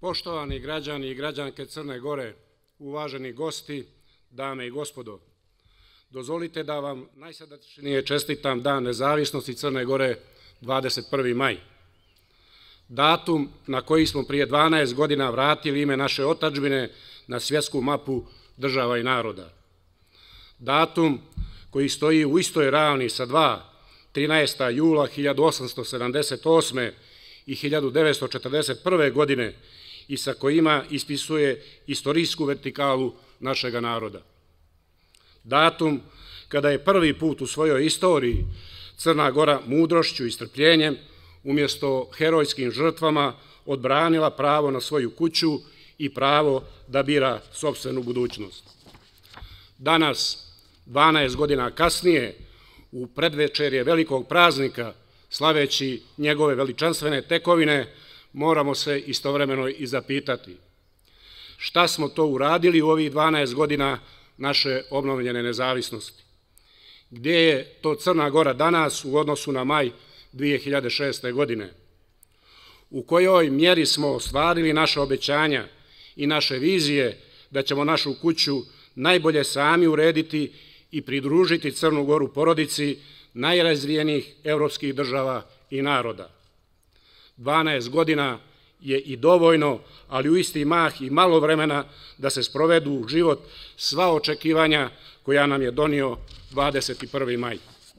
Poštovani građani i građanke Crne Gore, uvaženi gosti, dame i gospodo, dozvolite da vam najsrdačnije čestitam Dan nezavisnosti Crne Gore 21. maj. Datum na koji smo prije 12 godina vratili ime naše otadžbine na svjetsku mapu država i naroda. Datum koji stoji u istoj ravni sa 13. jula 1878. i 1941. godine i sa kojima ispisuje istorijsku vertikalu našega naroda. Datum kada je prvi put u svojoj istoriji Crna Gora mudrošću i strpljenjem umjesto herojskim žrtvama odbranila pravo na svoju kuću i pravo da bira sopstvenu budućnost. Danas, 12 godina kasnije, u predvečerje velikog praznika, slaveći njegove veličanstvene tekovine, moramo se istovremeno i zapitati šta smo to uradili u ovih 12 godina naše obnovljene nezavisnosti. Gdje je to Crna Gora danas u odnosu na maj 2006. godine? U kojoj mjeri smo ostvarili naše obećanja i naše vizije da ćemo našu kuću najbolje sami urediti i pridružiti Crnu Goru porodici najrazvijenijih evropskih država i naroda. 12 godina je i dovoljno, ali u isti mah i malo vremena da se sprovedu u život sva očekivanja koja nam je donio 21. maj.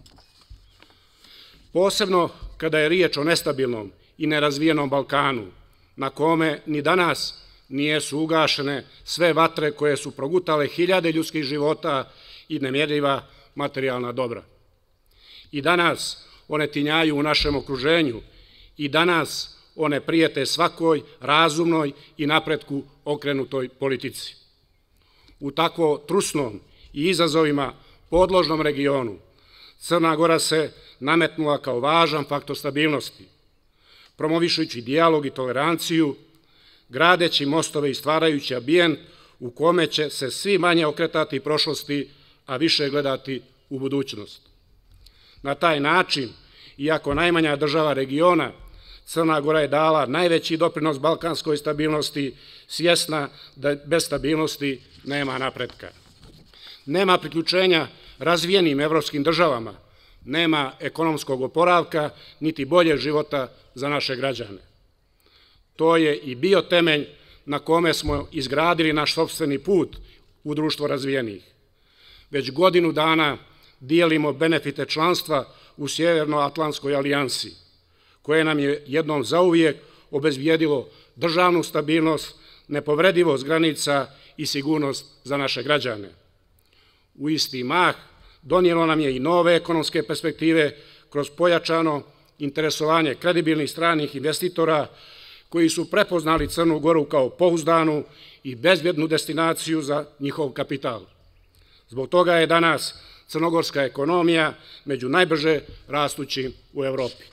Posebno kada je riječ o nestabilnom i nerazvijenom Balkanu, na kome ni danas nijesu ugašene sve vatre koje su progutale hiljade ljudskih života i nemjerljiva materijalna dobra. I danas one tinjaju u našem okruženju, i danas one prijete svakoj razumnoj i napretku okrenutoj politici. U tako trusnom i izazovima podložnom regionu Crna Gora se nametnula kao važan faktor stabilnosti, promovišući dijalog i toleranciju, gradeći mostove i stvarajući ambijent u kome će se svi manje okretati prošlosti, a više gledati u budućnost. Na taj način, iako najmanja država regiona, Crna Gora je dala najveći doprinos balkanskoj stabilnosti, svjesna da bez stabilnosti nema napretka. Nema priključenja razvijenim evropskim državama, nema ekonomskog oporavka, niti boljeg života za naše građane. To je i bio temelj na kome smo izgradili naš sopstveni put u društvo razvijenih. Već godinu dana dijelimo benefite članstva u Sjevernoatlantskoj alijansi, koje nam je jednom zauvijek obezbijedilo državnu stabilnost, nepovredivost granica i sigurnost za naše građane. U isti mah donijelo nam je i nove ekonomske perspektive kroz pojačano interesovanje kredibilnih stranih investitora koji su prepoznali Crnu Goru kao pouzdanu i bezbjednu destinaciju za njihov kapital. Zbog toga je danas crnogorska ekonomija među najbrže rastućim u Evropi.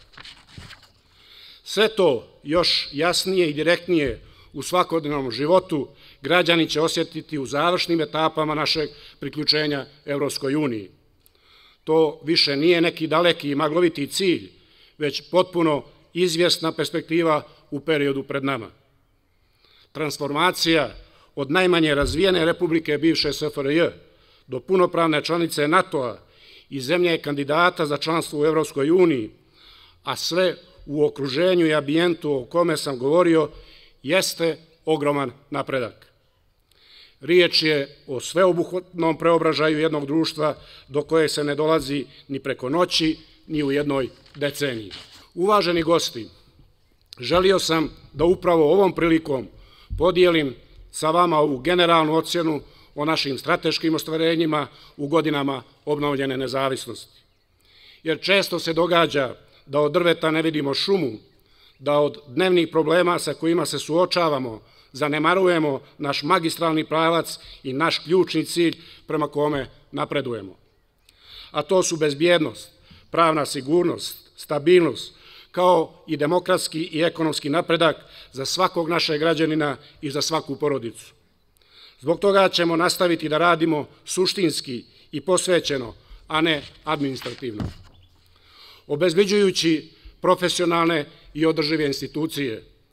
Sve to još jasnije i direktnije u svakodnevnom životu građani će osjetiti u završnim etapama našeg priključenja Evropskoj uniji. To više nije neki daleki i magloviti cilj, već potpuno izvjesna perspektiva u periodu pred nama. Transformacija od najmanje razvijene republike bivše SFRJ do punopravne članice NATO-a i zemlje kandidata za članstvo u Evropskoj uniji, a sve u okruženju i ambijentu o kome sam govorio, jeste ogroman napredak. Riječ je o sveobuhvatnom preobražaju jednog društva do koje se ne dolazi ni preko noći, ni u jednoj deceniji. Uvaženi gosti, želio sam da upravo ovom prilikom podijelim sa vama ovu generalnu ocjenu o našim strateškim ostvarenjima u godinama obnovljene nezavisnosti. Jer često se događa da od drveta ne vidimo šumu, da od dnevnih problema sa kojima se suočavamo zanemarujemo naš magistralni pravac i naš ključni cilj prema kome napredujemo. A to su bezbjednost, pravna sigurnost, stabilnost, kao i demokratski i ekonomski napredak za svakog našeg građanina i za svaku porodicu. Zbog toga ćemo nastaviti da radimo suštinski i posvećeno, a ne administrativno. Obezbeđujući profesionalne i održive institucije,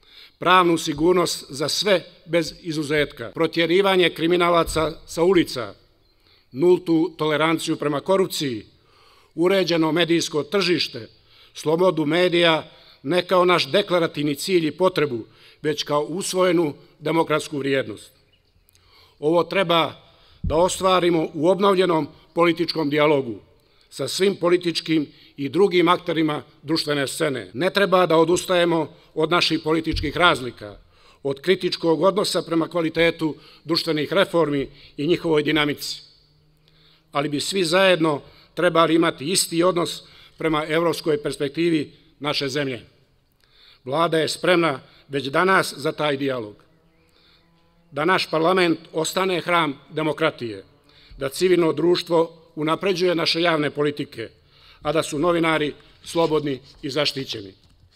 pravnu sigurnost za sve bez izuzetka, protjerivanje kriminalaca sa ulica, nultu toleranciju prema korupciji, uređeno medijsko tržište, slobodu medija ne kao naš deklarativni cilj i potrebu, već kao usvojenu demokratsku vrijednost. Ovo treba da ostvarimo u obnovljenom političkom dijalogu sa svim političkim i drugim akterima društvene scene. Ne treba da odustajemo od naših političkih razlika, od kritičkog odnosa prema kvalitetu društvenih reformi i njihovoj dinamici. Ali bi svi zajedno trebali imati isti odnos prema evropskoj perspektivi naše zemlje. Vlada je spremna već danas za taj dijalog. Da naš parlament ostane hram demokratije, da civilno društvo unapređuje naše javne politike, a da su novinari slobodni i zaštićeni.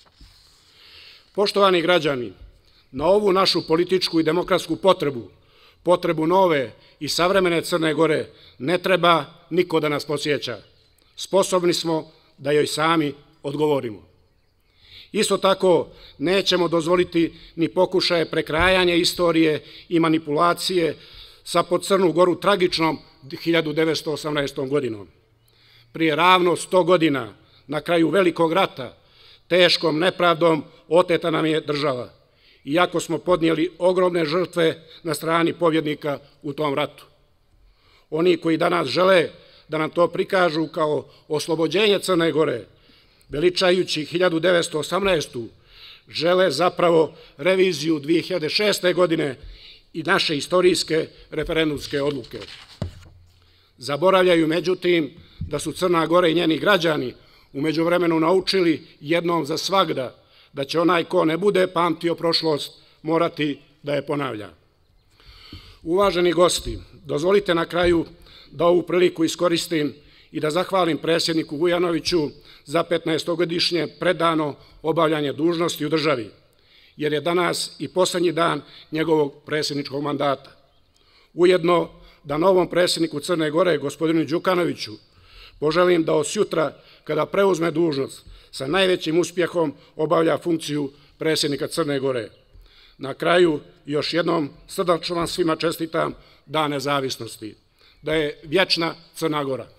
Poštovani građani, na ovu našu političku i demokratsku potrebu nove i savremene Crne Gore, ne treba niko da nas podsjeća. Sposobni smo da joj sami odgovorimo. Isto tako, nećemo dozvoliti ni pokušaje prekrajanja istorije i manipulacije sa po Crnu Goru tragičnom 1918. godinom. Prije ravno 100 godina, na kraju Velikog rata, teškom nepravdom oteta nam je država, iako smo podnijeli ogromne žrtve na strani pobjednika u tom ratu. Oni koji danas žele da nam to prikažu kao oslobođenje Crne Gore, veličajući 1918. žele zapravo reviziju 2006. godine i naše istorijske referendumske odluke. Zaboravljaju, međutim, da su Crna Gora i njeni građani u međuvremenu naučili jednom za svagda da će onaj ko ne bude pamtio prošlost morati da je ponavlja. Uvaženi gosti, dozvolite na kraju da ovu priliku iskoristim i da zahvalim predsjedniku Vujanoviću za 15-godišnje predano obavljanje dužnosti u državi, jer je danas i poslednji dan njegovog predsjedničkog mandata. Ujedno da novom predsjedniku Crne Gore, gospodinu Đukanoviću, poželim da od sutra, kada preuzme dužnost, sa najvećim uspjehom obavlja funkciju predsjednika Crne Gore. Na kraju, još jednom srdačno vam svima čestitam Dan nezavisnosti. Da je vječna Crna Gora.